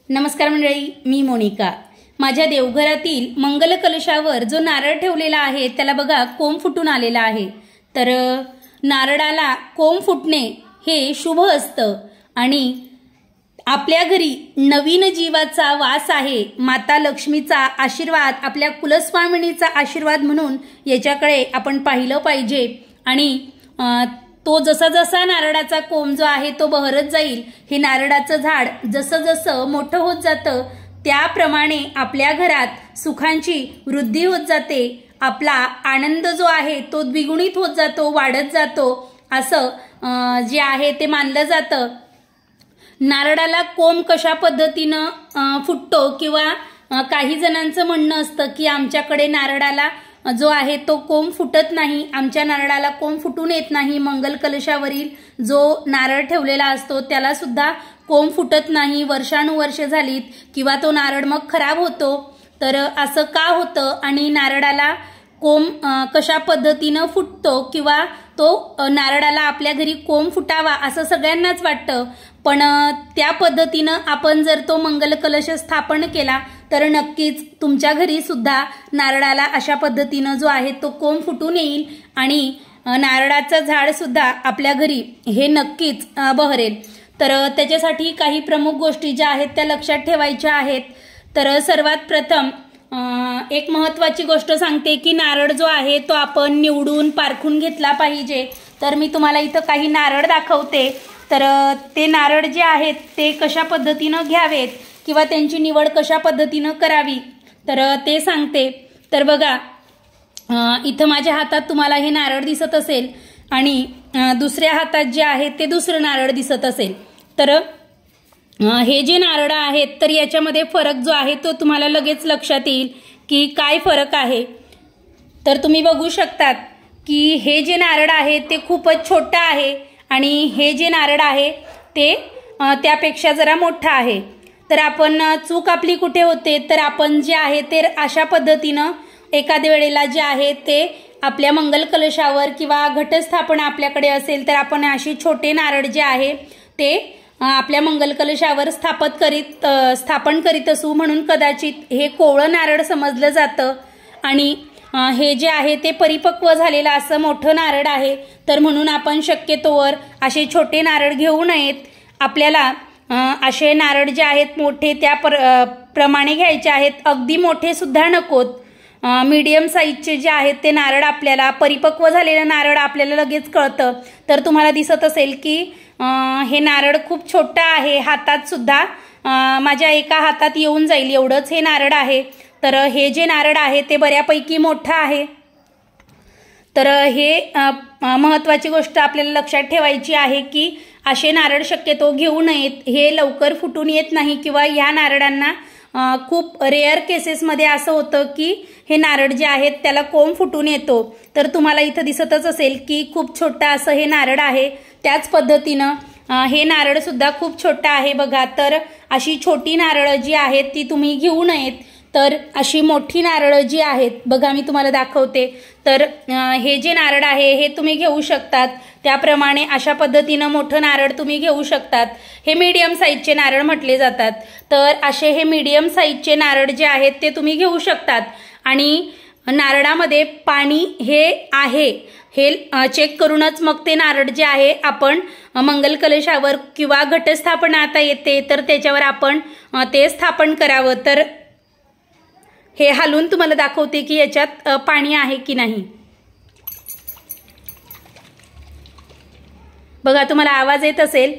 नमस्कार मंडळी, मी मोनिका। माझ्या देवघरातील मंगल कलशावर जो नारळ ठेवलेला आहे त्याला बघा कोंब फुटून आलेला आहे। तर नारळाला कोंब फुटणे हे शुभ असतं आणि आपल्या घरी नवीन जीवाचा वास आहे। माता लक्ष्मीचा आशीर्वाद, आपल्या कुलस्वामिनीचा आशीर्वाद म्हणून याच्याकडे आपण पाहिलं पाहिजे। आणि तो जसा जसा नारळाचा कोंब जो आहे तो बहरत जाईल, हे नारळाचं झाड जसं जसं मोठं होत जातं त्याप्रमाणे आपल्या घरात सुखांची वृद्धी होत जाते। आपला आनंद जो आहे तो द्विगुणित होत जातो, वाढत जातो, असं जे आहे ते मानलं जातं। नारळाला कोंब कशा पद्धतीनं फुटतो किंवा काही जणांचं म्हणणं असतं की आमच्याकडे नारळाला जो आहे तो कोंब फुटत नाही, आमच्या नारळाला कोंब फुटून येत नाही। मंगल कलशावरील जो नारळ ठेवलेला असतो त्याला सुद्धा कोंब फुटत नाही, वर्षानुवर्षे झालीत किंवा तो नारळ मग खराब होतो। तर असं का होतं आणि नारळाला कोंब कशा पद्धतीनं फुटतो किंवा तो नारळाला आपल्या घरी कोंब फुटावा असं सगळ्यांनाच वाटतं। पण त्या पद्धतीनं आपण जर तो मंगल कलश स्थापन केला तर नक्कीच तुमच्या घरी सुद्धा नारळाला अशा पद्धतीनं जो आहे तो कोंब फुटून येईल आणि नारळाचं झाड सुद्धा आपल्या घरी हे नक्कीच बहरेल। तर त्याच्यासाठी काही प्रमुख गोष्टी ज्या आहेत त्या लक्षात ठेवायच्या आहेत। तर सर्वात प्रथम एक महत्त्वाची गोष्ट सांगते की नारळ जो आहे तो आपण निवडून पारखून घेतला पाहिजे। तर मी तुम्हाला इथं काही नारळ दाखवते। तर ते नारळ जे आहेत ते कशा पद्धतीनं घ्यावेत किंवा त्यांची निवड कशा पद्धतीनं करावी तर ते सांगते। तर बघा, इथं माझ्या हातात तुम्हाला हे नारळ दिसत असेल आणि दुसऱ्या हातात जे आहे ते दुसरं नारळ दिसत असेल। तर हे जे नारळ आहेत तर याच्यामध्ये फरक जो आहे तो तुम्हाला लगेच लक्षात येईल की काय फरक आहे। तर तुम्ही बघू शकतात की हे जे नारळ आहे ते खूपच छोटं आहे आणि हे जे नारळ आहे ते त्यापेक्षा जरा मोठं आहे। तर आपण चूक आपली कुठे होते तर आपण जे आहे ते अशा पद्धतीनं एखाद्या वेळेला जे आहे ते आपल्या मंगल कलशावर किंवा घटस्थापना आपल्याकडे असेल तर आपण अशी छोटे नारळ जे आहे ते आपल्या मंगल कलशावर स्थापन करीत असू, म्हणून कदाचित हे कोवळं नारळ समजलं जातं आणि हे जे आहे ते परिपक्व झालेलं असं मोठं नारळ आहे। तर म्हणून आपण शक्यतोवर असे छोटे नारळ घेऊ नयेत। आपल्याला असे नारळ जे आहेत मोठे त्या प्रमाणे घ्यायचे आहेत, अगदी मोठे सुद्धा नकोत। मीडियम साईजचे जे आहेत ते नारळ आपल्याला, परिपक्व झालेलं नारळ आपल्याला लगेच कळतं। तर तुम्हाला दिसत असेल की हे नारळ खूप छोटं आहे, हातात सुद्धा माझ्या एका हातात येऊन जाईल एवढंच हे नारळ आहे। तर हे जे नारळ आहे ते बऱ्यापैकी मोठं आहे। तर हे महत्त्वाची गोष्ट आपल्याला लक्षात ठेवायची आहे की असे नारळ शक्यतो घेऊ नयेत, हे लवकर फुटून येत नाही किंवा या नारळांना खूप रेअर केसेसमध्ये असं होतं की हे नारळ जे आहेत त्याला कोंब फुटून येतो। तर तुम्हाला इथं दिसतच असेल की खूप छोटं असं हे नारळ आहे। त्याच पद्धतीनं हे नारळ सुद्धा खूप छोटं आहे बघा। तर अशी छोटी नारळ जी आहेत ती तुम्ही घेऊ नयेत। तर अशी मोठी नारळ जी आहेत बघा, मी तुम्हाला दाखवते। तर हे जे नारळ आहे हे तुम्ही घेऊ शकतात, त्याप्रमाणे अशा पद्धतीनं मोठं नारळ तुम्ही घेऊ शकतात। हे मीडियम साईजचे नारळ म्हटले जातात। तर असे हे मीडियम साईजचे नारळ जे आहेत ते तुम्ही घेऊ शकतात आणि नारळामध्ये पाणी हे आहे हे चेक करूनच मग ते नारळ जे आहे आपण मंगल कलशावर किंवा घटस्थापना आता येते तर त्याच्यावर आपण ते स्थापन करावं। तर हे हलवून तुम्हाला दाखवते की याच्यात पाणी आहे की नाही। बघा, तुम्हाला आवाज येत असेल।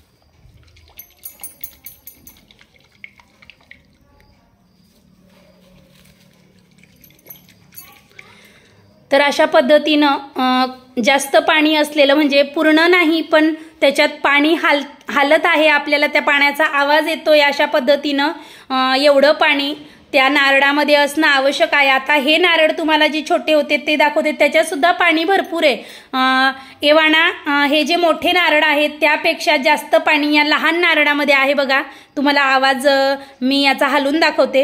तर अशा पद्धतीनं जास्त पाणी असलेलं, म्हणजे पूर्ण नाही पण त्याच्यात पाणी हालत आहे, आपल्याला त्या पाण्याचा आवाज येतोय, अशा पद्धतीनं एवढं पाणी त्या नारळामध्ये असणं आवश्यक आहे। आता हे नारळ तुम्हाला जे छोटे होते ते दाखवते, त्याच्यात सुद्धा पाणी भरपूर आहे। एव्हाना हे जे मोठे नारळ आहेत त्यापेक्षा जास्त पाणी या लहान नारळामध्ये आहे बघा। तुम्हाला आवाज मी याचा हलवून दाखवते।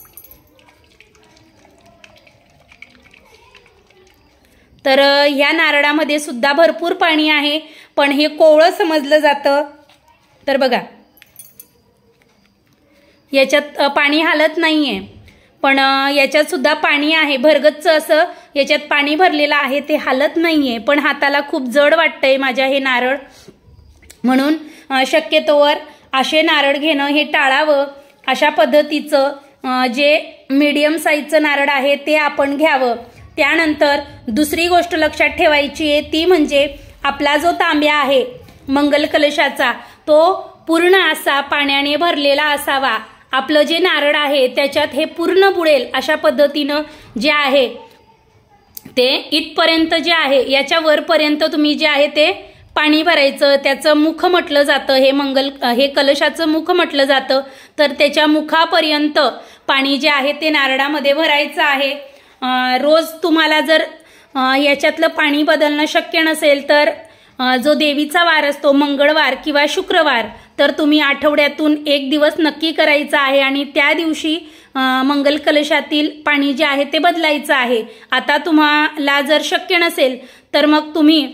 तर ह्या नारळामध्ये सुद्धा भरपूर पाणी आहे पण हे कोवळं समजलं जातं। तर बघा, याच्यात पाणी हालत नाहीये, पण याच्यात सुद्धा पाणी आहे, भरगच्च असं याच्यात पाणी भरलेलं आहे, ते हालत नाहीये, पण हाताला खूप जड वाटतंय माझ्या हे नारळ, म्हणून शक्यतोवर असे नारळ घेणं हे टाळावं. अशा पद्धतीचं जे मीडियम साईजचं नारळ आहे ते आपण घ्यावं. त्यानंतर दुसरी गोष्ट लक्षात ठेवायची आहे, ती म्हणजे आपला जो तांब्या आहे मंगल कलशाचा, तो पूर्ण असा पाण्याने भरलेला असावा. आपलं जे नारळ आहे त्याच्यात हे पूर्ण बुडेल अशा पद्धतीनं जे आहे ते इथपर्यंत जे आहे याच्या वरपर्यंत तुम्ही जे आहे ते पाणी भरायचं. त्याचं मुख म्हटलं जातं, हे कलशाचं मुख म्हटलं जातं, तर त्याच्या मुखापर्यंत पाणी जे आहे ते नारळामध्ये भरायचं आहे. रोज तुम्हाला जर याच्यातलं पाणी बदलणं शक्य नसेल तर जो देवीचा वार असतो मंगळवार किंवा शुक्रवार, तर तुम्ही आठवड्यातून एक दिवस नक्की करायचा आहे आणि त्या दिवशी मंगल कलशातील पाणी जे आहे ते बदलायचं आहे. आता तुम्हाला जर शक्य नसेल तर मग तुम्ही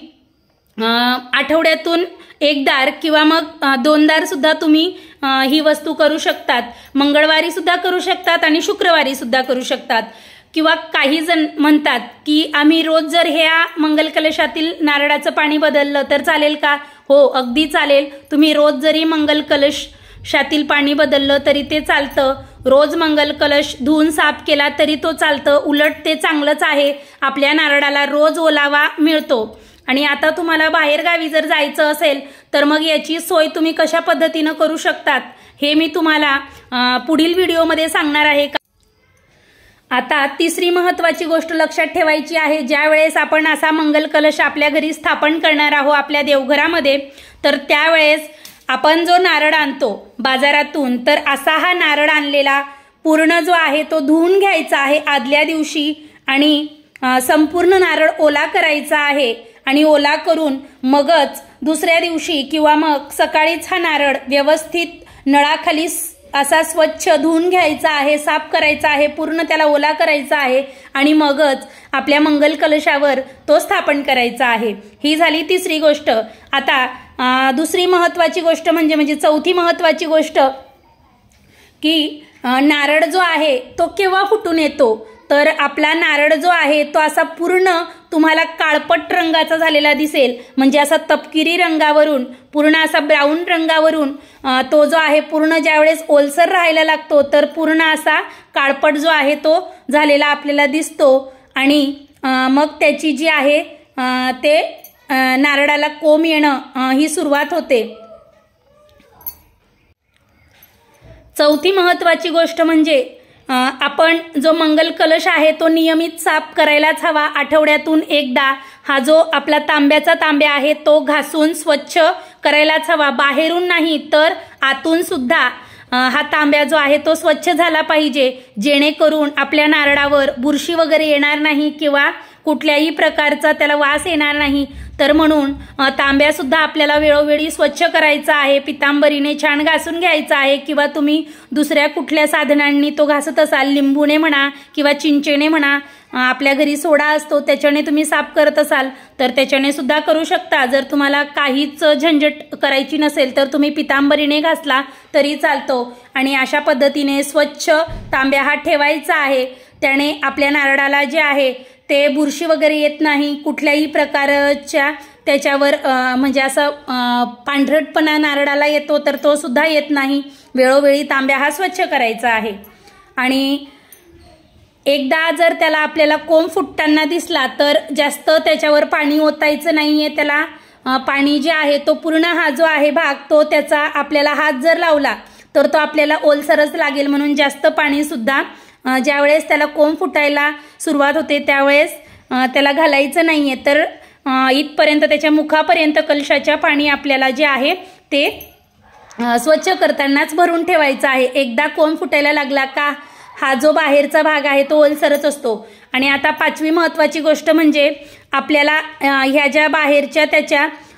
आठवड्यातून एकदार किंवा मग दोनदार सुद्धा तुम्ही ही वस्तू करू शकतात. मंगळवारी सुद्धा करू शकतात आणि शुक्रवारी सुद्धा करू शकतात. किंवा काही जण म्हणतात की आम्ही रोज जर ह्या मंगल कलशातील नारळाचं पाणी बदललं तर चालेल का? हो, अगदी चालेल. तुम्ही रोज जरी मंगल कलशातील पाणी बदललं तरी ते चालतं. रोज मंगल कलश धुवून साफ केला तरी तो चालतं. उलट ते चांगलंच आहे, आपल्या नारळाला रोज ओलावा मिळतो. आणि आता तुम्हाला बाहेरगावी जर जायचं असेल तर मग याची सोय तुम्ही कशा पद्धतीनं करू शकतात हे मी तुम्हाला पुढील व्हिडिओमध्ये सांगणार आहे. आता तिसरी महत्त्वाची गोष्ट लक्षात ठेवायची आहे, ज्या वेळेस आपण असा मंगल कलश आपल्या घरी स्थापन करणार आहोत आपल्या देवघरामध्ये, तर त्यावेळेस आपण जो नारळ आणतो बाजारातून, तर असा हा नारळ आणलेला पूर्ण जो आहे तो धुवून घ्यायचा आहे आदल्या दिवशी आणि संपूर्ण नारळ ओला करायचा आहे. आणि ओला करून मगच दुसऱ्या दिवशी किंवा मग सकाळीच हा नारळ व्यवस्थित नळाखाली असा स्वच्छ धुवून घ्यायचा आहे, साफ करायचा आहे, पूर्ण त्याला ओला करायचा आहे आणि मगच आपल्या मंगल कलशावर तो स्थापन करायचा आहे. ही झाली तिसरी गोष्ट. आता दुसरी महत्त्वाची गोष्ट म्हणजे चौथी महत्त्वाची गोष्ट की नारळ जो आहे तो केव्हा फुटून येतो, तर आपला नारळ जो आहे तो असा पूर्ण तुम्हाला काळपट रंगाचा झालेला दिसेल, म्हणजे असा तपकिरी रंगावरून पूर्ण असा ब्राऊन रंगावरून तो जो आहे पूर्ण ज्यावेळेस ओलसर राहायला लागतो तर पूर्ण असा काळपट जो आहे तो झालेला आपल्याला दिसतो. आणि मग त्याची जी आहे ते नारळाला कोंब येणं ही सुरुवात होते. चौथी महत्त्वाची गोष्ट म्हणजे आपण जो मंगल कलश आहे तो नियमित साफ करायलाच हवा. आठवड्यातून एकदा हा जो आपला तांब्याचा तांब्या आहे तो घासून स्वच्छ करायलाच हवा. बाहेरून नाही तर आतून सुद्धा हा तांब्या जो आहे तो स्वच्छ झाला पाहिजे, जेणेकरून आपल्या नारळावर बुरशी वगैरे येणार नाही किंवा कुठल्याही प्रकारचा त्याला वास येणार नाही. तर म्हणून तांब्या सुद्धा आपल्याला वेळोवेळी स्वच्छ करायचा आहे, पितांबरीने छान घासून घ्यायचा आहे किंवा तुम्ही दुसऱ्या कुठल्या साधनांनी तो घासत असाल, लिंबूने म्हणा किंवा चिंचेने म्हणा, आपल्या घरी सोडा असतो त्याच्याने तुम्ही साफ करत असाल तर त्याच्याने सुद्धा करू शकता. जर तुम्हाला काहीच झंझट करायची नसेल तर तुम्ही पितांबरीने घासला तरी चालतो. आणि अशा पद्धतीने स्वच्छ तांब्या हा ठेवायचा आहे. त्याने आपल्या नारळाला जे आहे ते बुरशी वगैरे येत नाही, कुठल्याही प्रकारच्या त्याच्यावर म्हणजे असं पांढरटपणा नारळाला येतो तर तो सुद्धा येत नाही. वेळोवेळी तांब्या हा स्वच्छ करायचा आहे. आणि एकदा जर त्याला आपल्याला कोंब फुटताना दिसला तर जास्त त्याच्यावर पाणी ओतायचं नाहीये. त्याला पाणी जे आहे तो पूर्ण हा जो आहे भाग तो त्याचा आपल्याला हात जर लावला तर तो आपल्याला ओलसरच लागेल, म्हणून जास्त पाणी सुद्धा ज्यावेळेस त्याला कोंब फुटायला सुरुवात होते त्यावेळेस त्याला घालायचं नाहीये. तर इथपर्यंत त्याच्या मुखापर्यंत कलशाच्या पाणी आपल्याला जे आहे ते स्वच्छ करतानाच भरून ठेवायचं आहे. एकदा कोंब फुटायला लागला का हा जो बाहेरचा भाग आहे तो ओलसरच असतो. आणि आता पाचवी महत्त्वाची गोष्ट म्हणजे आपल्याला ह्या ज्या बाहेरच्या त्याच्या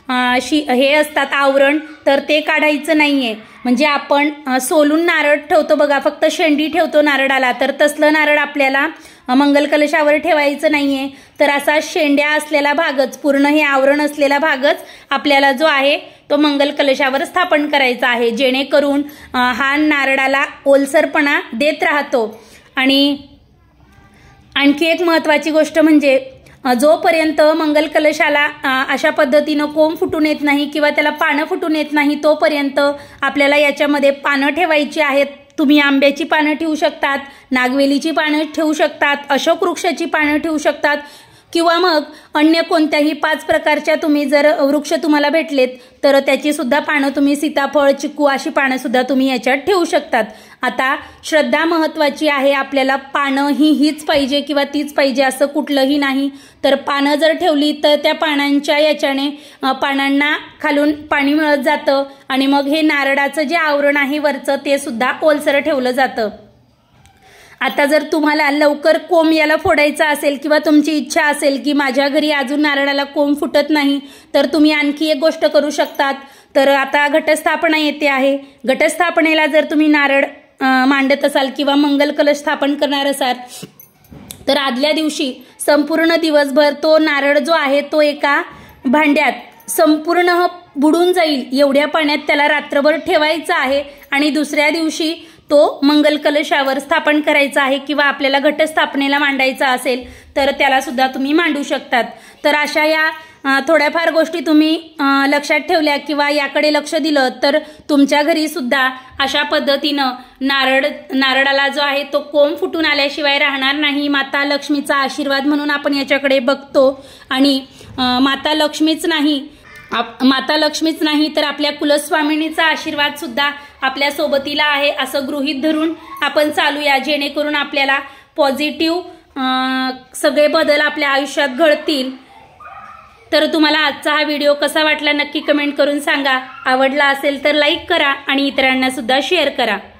हे असतात आवरण, तर ते काढायचं नाहीये. म्हणजे आपण सोलून नारळ ठेवतो बघा, फक्त शेंडी ठेवतो नारळाला, तर तसलं नारळ आपल्याला मंगल कलशावर ठेवायचं नाहीये. तर असा शेंड्या असलेला भागच, पूर्ण हे आवरण असलेला भागच आपल्याला जो आहे तो मंगल कलशावर स्थापन करायचा आहे, जेणेकरून हा नारळाला ओलसरपणा देत राहतो. आणि आणखी एक महत्त्वाची गोष्ट म्हणजे जोपर्यंत मंगल कलशाला अशा पद्धतीनं कोंब फुटून येत नाही किंवा त्याला पानं फुटून येत नाही, तोपर्यंत आपल्याला याच्यामध्ये पानं ठेवायची आहेत. तुम्ही आंब्याची पानं ठेवू शकतात, नागवेलीची पानं ठेवू शकतात, अशोक वृक्षाची पानं ठेवू शकतात, किंवा मग अन्य कोणत्याही 5 प्रकारच्या तुम्ही जर वृक्ष तुम्हाला भेटलेत तर त्याची सुद्धा पानं तुम्ही, सीताफळ, चिकू अशी पानं सुद्धा तुम्ही याच्यात ठेवू शकतात. आता श्रद्धा महत्त्वाची आहे. आपल्याला पानं हीच पाहिजे किंवा तीच पाहिजे असं कुठलंही नाही. तर पानं जर ठेवली तर त्या पानांच्या याच्याने पानांना खालून पाणी मिळत जातं आणि मग हे नारळाचं जे आवरण आहे वरचं ते सुद्धा ओलसर ठेवलं जातं. आता जर तुम्हाला लवकर कोंब याला फोडायचा असेल किंवा तुमची इच्छा असेल की माझ्या घरी अजून नारळाला कोंब फुटत नाही, तर तुम्ही आणखी एक गोष्ट करू शकतात. तर आता घटस्थापना येते आहे. घटस्थापनेला जर तुम्ही नारळ मांडत असाल किंवा मंगल कलश स्थापन करणार असाल तर आदल्या दिवशी संपूर्ण दिवसभर तो नारळ जो आहे तो एका भांड्यात संपूर्ण बुडून जाईल एवढ्या पाण्यात त्याला रात्रभर ठेवायचा आहे आणि दुसऱ्या दिवशी तो मंगल कलशावर स्थापन करायचा आहे. किंवा आपल्याला घटस्थापनेला मांडायचा असेल तर त्याला सुद्धा तुम्ही मांडू शकतात. तर अशा या थोड्याफार गोष्टी तुम्ही लक्षात ठेवल्या किंवा याकडे लक्ष दिलं तर तुमच्या घरी सुद्धा अशा पद्धतीनं नारळाला जो आहे तो कोंब फुटून आल्याशिवाय राहणार नाही. माता लक्ष्मीचा आशीर्वाद म्हणून आपण याच्याकडे बघतो. आणि माता लक्ष्मीच नाही तर आपल्या कुलस्वामिनीचा आशीर्वाद सुद्धा आपल्या सोबतीला आहे असं गृहीत धरून आपण चालूया, जेणेकरून आपल्याला पॉझिटिव्ह सगळे बदल आपल्या आयुष्यात घडतील. तर तुम्हाला आजचा हा व्हिडिओ कसा वाटला नक्की कमेंट करून सांगा. आवडला असेल तर लाईक करा आणि इतरांना सुद्धा शेअर करा.